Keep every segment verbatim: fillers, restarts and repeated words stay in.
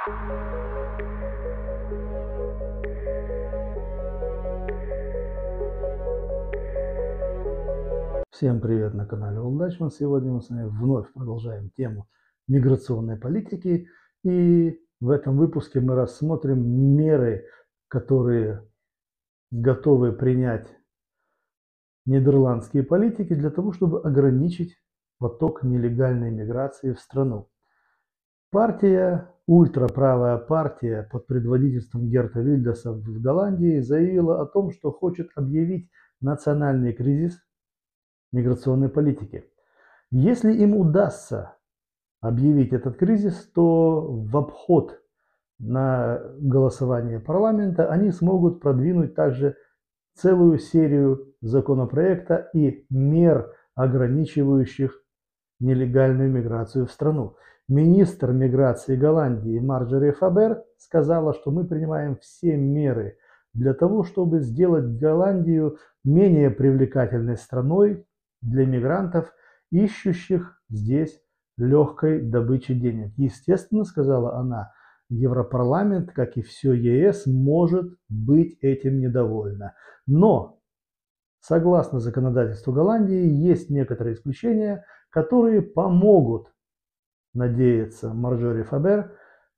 Всем привет на канале Олдачман. Сегодня мы с вами вновь продолжаем тему миграционной политики. И в этом выпуске мы рассмотрим меры, которые готовы принять нидерландские политики для того, чтобы ограничить поток нелегальной миграции в страну. Партия, ультраправая партия под предводительством Герта Вильдерса в Голландии заявила о том, что хочет объявить национальный кризис миграционной политики. Если им удастся объявить этот кризис, то в обход на голосование парламента они смогут продвинуть также целую серию законопроекта и мер, ограничивающих нелегальную миграцию в страну. Министр миграции Голландии Марджори Фабер сказала, что мы принимаем все меры для того, чтобы сделать Голландию менее привлекательной страной для мигрантов, ищущих здесь легкой добычи денег. Естественно, сказала она, Европарламент, как и все ЕС, может быть этим недовольна. Но, согласно законодательству Голландии, есть некоторые исключения, которые помогут, надеется Марджори Фабер,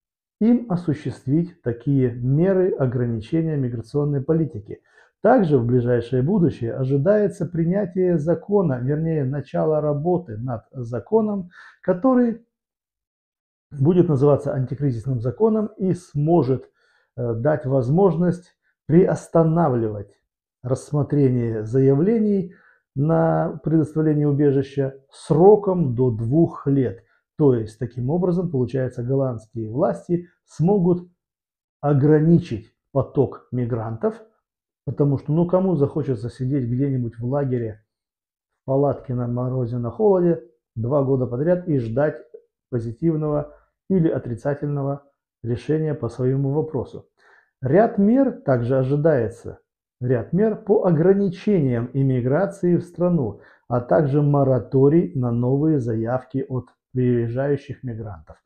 им осуществить такие меры ограничения миграционной политики. Также в ближайшее будущее ожидается принятие закона, вернее, начало работы над законом, который будет называться антикризисным законом и сможет э, дать возможность приостанавливать рассмотрение заявлений на предоставление убежища сроком до двух лет. То есть, таким образом, получается, голландские власти смогут ограничить поток мигрантов, потому что, ну, кому захочется сидеть где-нибудь в лагере, в палатке на морозе, на холоде два года подряд и ждать позитивного или отрицательного решения по своему вопросу. Ряд мер также ожидается, ряд мер по ограничениям иммиграции в страну, а также мораторий на новые заявки от приезжающих мигрантов.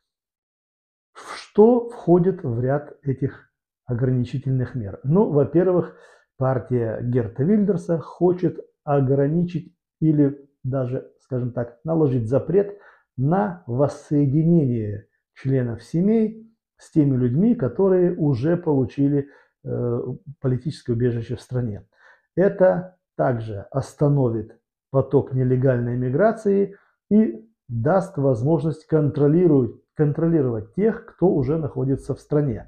Что входит в ряд этих ограничительных мер? Ну, во-первых, партия Герта Вильдерса хочет ограничить или даже, скажем так, наложить запрет на воссоединение членов семей с теми людьми, которые уже получили э, политическое убежище в стране. Это также остановит поток нелегальной миграции и даст возможность контролировать, контролировать тех, кто уже находится в стране.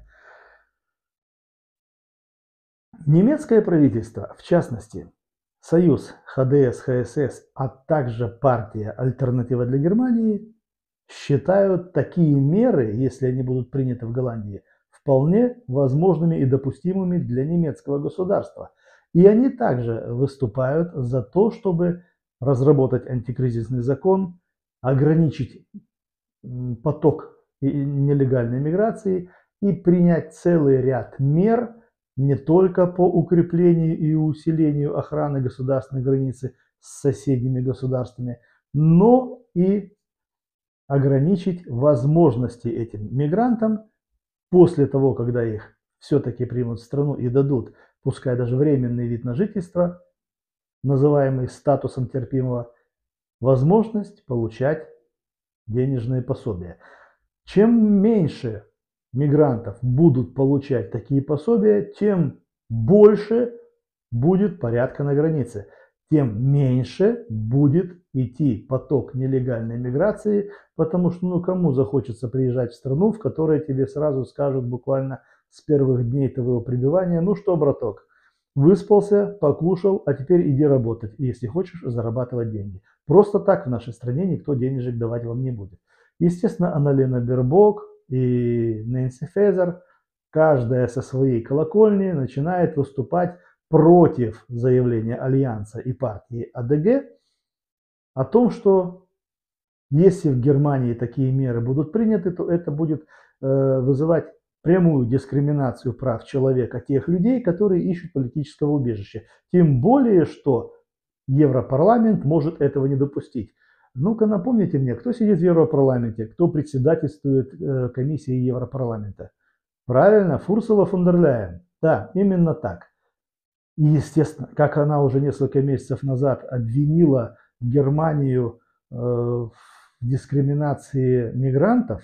Немецкое правительство, в частности, Союз ХДС-ХСС, а также партия «Альтернатива для Германии» считают такие меры, если они будут приняты в Голландии, вполне возможными и допустимыми для немецкого государства. И они также выступают за то, чтобы разработать антикризисный закон, ограничить поток нелегальной миграции и принять целый ряд мер не только по укреплению и усилению охраны государственной границы с соседними государствами, но и ограничить возможности этим мигрантам после того, когда их все-таки примут в страну и дадут, пускай даже временный вид на жительство, называемый статусом терпимого, возможность получать денежные пособия. Чем меньше мигрантов будут получать такие пособия, тем больше будет порядка на границе, тем меньше будет идти поток нелегальной миграции, потому что ну кому захочется приезжать в страну, в которой тебе сразу скажут буквально с первых дней твоего пребывания: ну что, браток, выспался, покушал, а теперь иди работать, если хочешь зарабатывать деньги. Просто так в нашей стране никто денежек давать вам не будет. Естественно, Анналена Бербок и Нэнси Фезер, каждая со своей колокольни, начинает выступать против заявления Альянса и партии АДГ о том, что если в Германии такие меры будут приняты, то это будет э, вызывать прямую дискриминацию прав человека тех людей, которые ищут политического убежища. Тем более, что Европарламент может этого не допустить. Ну-ка напомните мне, кто сидит в Европарламенте, кто председательствует э, комиссии Европарламента? Правильно, Урсула фон дер Ляйен. Да, именно так. И, естественно, как она уже несколько месяцев назад обвинила Германию э, в дискриминации мигрантов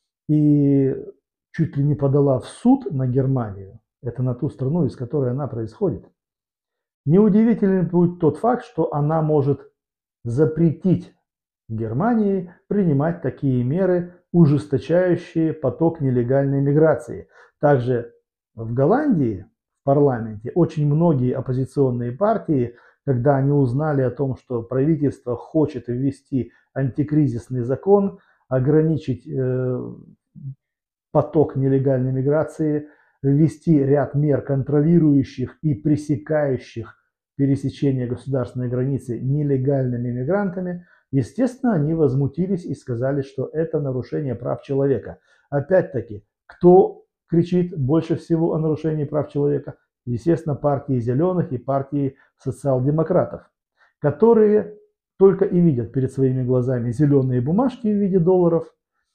и чуть ли не подала в суд на Германию, это на ту страну, из которой она происходит, неудивительным будет тот факт, что она может запретить Германии принимать такие меры, ужесточающие поток нелегальной миграции. Также в Голландии, в парламенте, очень многие оппозиционные партии, когда они узнали о том, что правительство хочет ввести антикризисный закон, ограничить э, поток нелегальной миграции, ввести ряд мер, контролирующих и пресекающих пересечение государственной границы нелегальными мигрантами, естественно, они возмутились и сказали, что это нарушение прав человека. Опять-таки, кто кричит больше всего о нарушении прав человека? Естественно, партии зеленых и партии социал-демократов, которые только и видят перед своими глазами зеленые бумажки в виде долларов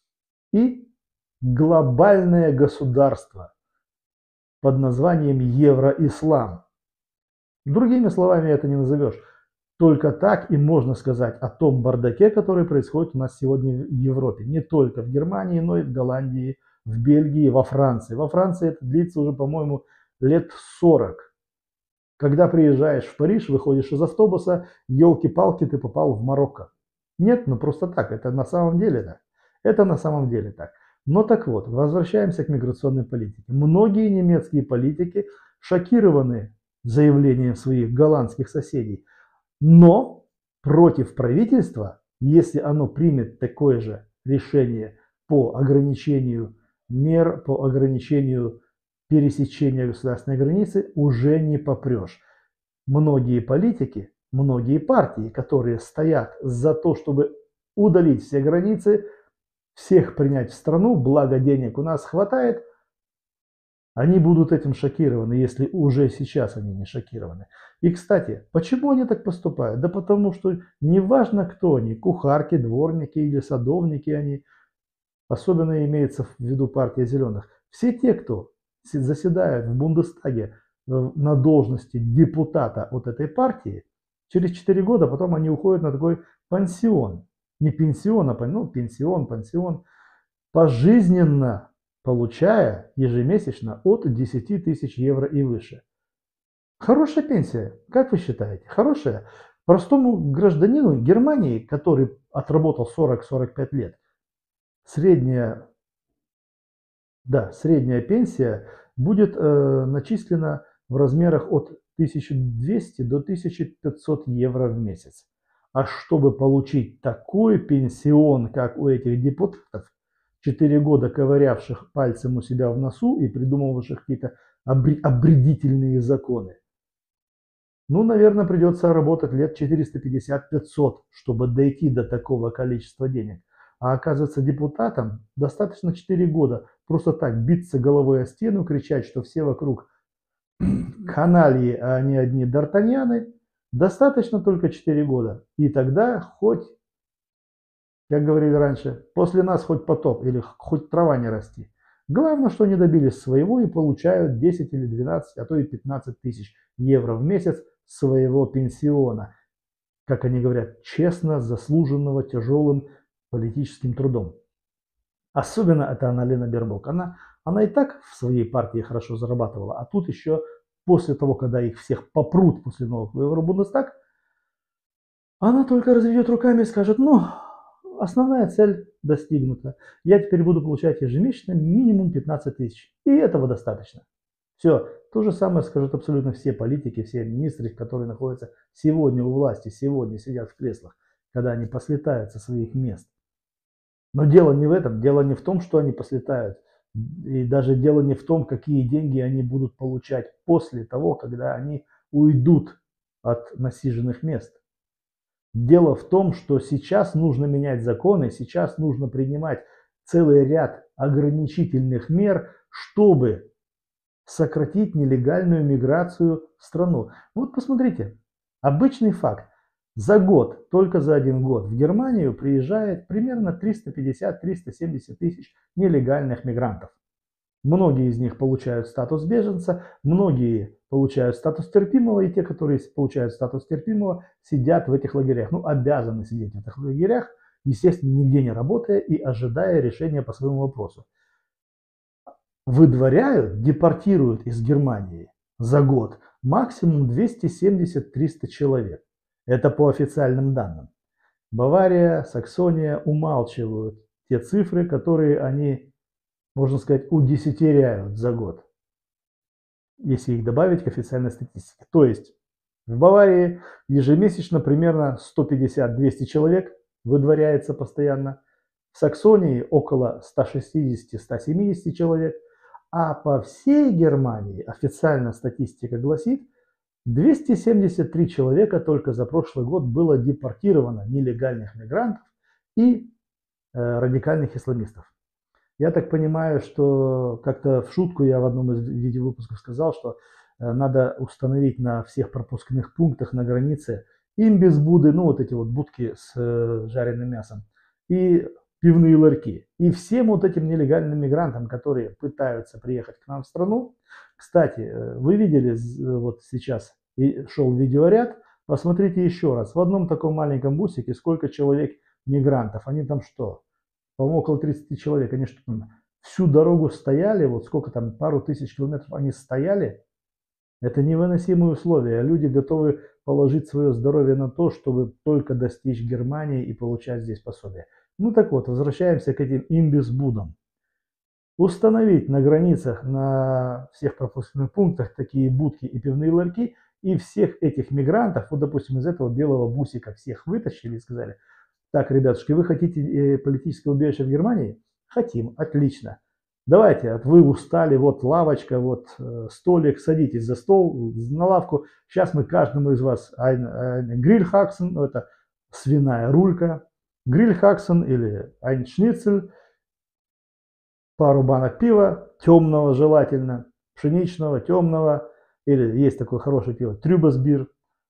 и глобальное государство под названием Евроислам. Другими словами это не назовешь. Только так и можно сказать о том бардаке, который происходит у нас сегодня в Европе. Не только в Германии, но и в Голландии, в Бельгии, во Франции. Во Франции это длится уже, по-моему, лет сорок. Когда приезжаешь в Париж, выходишь из автобуса, елки-палки, ты попал в Марокко. Нет, ну просто так, это на самом деле так. Это на самом деле так. Но так вот, возвращаемся к миграционной политике. Многие немецкие политики шокированы заявлением своих голландских соседей, но против правительства, если оно примет такое же решение по ограничению мер, по ограничению пересечения государственной границы, уже не попрешь. Многие политики, многие партии, которые стоят за то, чтобы удалить все границы, всех принять в страну, благо денег у нас хватает, они будут этим шокированы, если уже сейчас они не шокированы. И, кстати, почему они так поступают? Да потому что неважно, кто они, кухарки, дворники или садовники они, особенно имеется в виду партия зеленых, все те, кто заседают в Бундестаге на должности депутата от этой партии, через четыре года потом они уходят на такой пансион. Не пенсион, а ну, пенсион, пансион, пожизненно получая ежемесячно от десяти тысяч евро и выше. Хорошая пенсия, как вы считаете? Хорошая? Простому гражданину Германии, который отработал сорок-сорок пять лет, средняя, да, средняя пенсия будет э, начислена в размерах от тысячи двухсот до тысячи пятисот евро в месяц. А чтобы получить такой пенсион, как у этих депутатов, четыре года ковырявших пальцем у себя в носу и придумывавших какие-то обредительные законы, ну, наверное, придется работать лет четыреста пятьдесят - пятьсот, чтобы дойти до такого количества денег. А оказывается, депутатам достаточно четыре года просто так биться головой о стену, кричать, что все вокруг канальи, а не одни д'Артаньяны. Достаточно только четыре года. И тогда хоть, как говорили раньше, после нас хоть потоп или хоть трава не расти. Главное, что они добились своего и получают десять или двенадцать, а то и пятнадцать тысяч евро в месяц своего пенсиона. Как они говорят, честно заслуженного тяжелым политическим трудом. Особенно это Анна-Лена Бербок. Она, она и так в своей партии хорошо зарабатывала, а тут еще после того, когда их всех попрут после новых выборов в Бундестаг, она только разведет руками и скажет, ну, основная цель достигнута. Я теперь буду получать ежемесячно минимум пятнадцать тысяч. И этого достаточно. Все. То же самое скажут абсолютно все политики, все министры, которые находятся сегодня у власти, сегодня сидят в креслах, когда они послетают со своих мест. Но дело не в этом. Дело не в том, что они послетают. И даже дело не в том, какие деньги они будут получать после того, когда они уйдут от насиженных мест. Дело в том, что сейчас нужно менять законы, сейчас нужно принимать целый ряд ограничительных мер, чтобы сократить нелегальную миграцию в страну. Вот посмотрите, обычный факт. За год, только за один год в Германию приезжает примерно триста пятьдесят — триста семьдесят тысяч нелегальных мигрантов. Многие из них получают статус беженца, многие получают статус терпимого, и те, которые получают статус терпимого, сидят в этих лагерях. Ну, обязаны сидеть в этих лагерях, естественно, нигде не работая и ожидая решения по своему вопросу. Выдворяют, депортируют из Германии за год максимум двести семьдесят — триста человек. Это по официальным данным. Бавария, Саксония умалчивают те цифры, которые они, можно сказать, удесятеряют за год, если их добавить к официальной статистике. То есть в Баварии ежемесячно примерно сто пятьдесят — двести человек выдворяется постоянно. В Саксонии около ста шестидесяти — ста семидесяти человек. А по всей Германии официальная статистика гласит, двести семьдесят три человека только за прошлый год было депортировано нелегальных мигрантов и э, радикальных исламистов. Я так понимаю, что как-то в шутку я в одном из видеовыпусков сказал, что э, надо установить на всех пропускных пунктах на границе имбис-буды, ну вот эти вот будки с э, жареным мясом, и пивные ларьки. И всем вот этим нелегальным мигрантам, которые пытаются приехать к нам в страну, кстати, вы видели вот сейчас шел видеоряд, посмотрите еще раз. В одном таком маленьком бусике сколько человек мигрантов. Они там что? По-моему, около тридцати человек. Они что там всю дорогу стояли, вот сколько там, пару тысяч километров они стояли. Это невыносимые условия. Люди готовы положить свое здоровье на то, чтобы только достичь Германии и получать здесь пособие. Ну так вот, возвращаемся к этим имбис-будам. Установить на границах, на всех пропускных пунктах такие будки и пивные ларьки, и всех этих мигрантов, вот допустим, из этого белого бусика всех вытащили и сказали: так, ребятушки, вы хотите политическое убежище в Германии? Хотим, отлично. Давайте, вы устали, вот лавочка, вот столик, садитесь за стол, на лавку. Сейчас мы каждому из вас грильхаксен, это свиная рулька, грильхаксен или айншницель, пару банок пива, темного желательно, пшеничного, темного, или есть такое хорошее пиво, трюбесбир.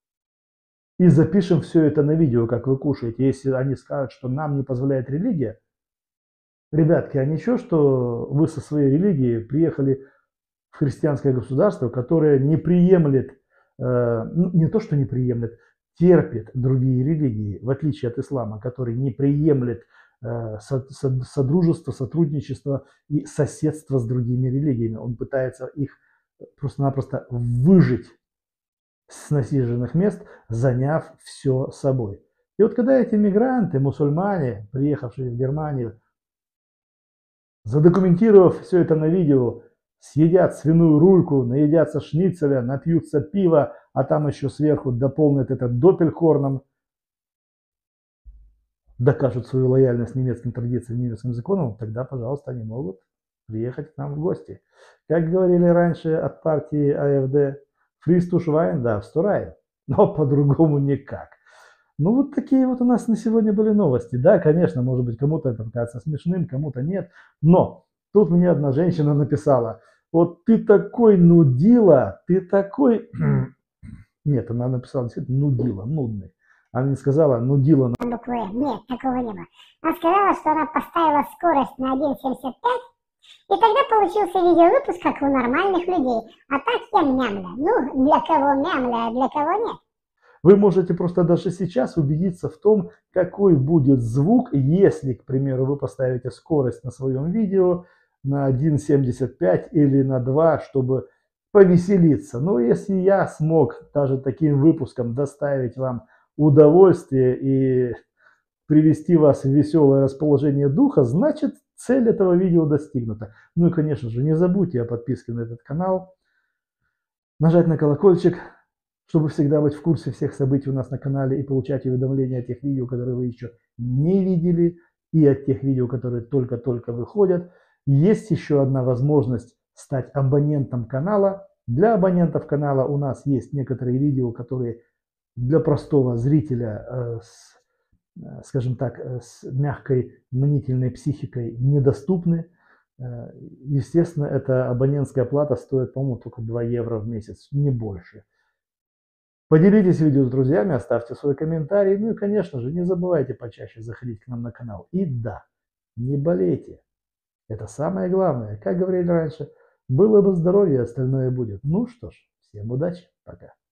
И запишем все это на видео, как вы кушаете. Если они скажут, что нам не позволяет религия, ребятки, а ничего, что вы со своей религией приехали в христианское государство, которое не приемлет, э, не то что не приемлет, терпит другие религии, в отличие от ислама, который не приемлет э, содружество, сотрудничество и соседство с другими религиями. Он пытается их просто-напросто выжить с насиженных мест, заняв все собой. И вот когда эти мигранты, мусульмане, приехавшие в Германию, задокументировав все это на видео, съедят свиную рульку, наедятся шницеля, напьются пива, а там еще сверху дополнят это доппелькорном, докажут свою лояльность немецким традициям, немецким законам, тогда, пожалуйста, они могут приехать к нам в гости. Как говорили раньше от партии АФД, фристу швайн, да, встурай, но по-другому никак. Ну, вот такие вот у нас на сегодня были новости. Да, конечно, может быть, кому-то это покажется смешным, кому-то нет. Но тут мне одна женщина написала: вот ты такой нудила, ты такой... Нет, она написала действительно нудила, нудный. Она не сказала нудила. Буквы. Нет, такого не было. Она сказала, что она поставила скорость на один семьдесят пять, и тогда получился видеовыпуск, как у нормальных людей. А так я мямля. Ну, для кого мямля, а для кого нет. Вы можете просто даже сейчас убедиться в том, какой будет звук, если, к примеру, вы поставите скорость на своем видео на один семьдесят пять или на два, чтобы повеселиться. Но если я смог даже таким выпуском доставить вам удовольствие и привести вас в веселое расположение духа, значит, цель этого видео достигнута. Ну и, конечно же, не забудьте о подписке на этот канал, нажать на колокольчик, чтобы всегда быть в курсе всех событий у нас на канале и получать уведомления о тех видео, которые вы еще не видели, и от тех видео, которые только-только выходят. Есть еще одна возможность стать абонентом канала. Для абонентов канала у нас есть некоторые видео, которые для простого зрителя э, с, э, скажем так, э, с мягкой мнительной психикой недоступны. Э, естественно, эта абонентская плата стоит, по-моему, только два евро в месяц, не больше. Поделитесь видео с друзьями, оставьте свой комментарий. Ну и, конечно же, не забывайте почаще заходить к нам на канал. И да, не болейте. Это самое главное. Как говорили раньше, было бы здоровье, остальное будет. Ну что ж, всем удачи, пока.